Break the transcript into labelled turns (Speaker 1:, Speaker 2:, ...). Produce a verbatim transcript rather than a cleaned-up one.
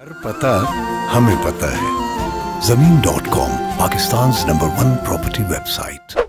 Speaker 1: पता हमें पता है। Zameen dot com, Pakistan number one property website.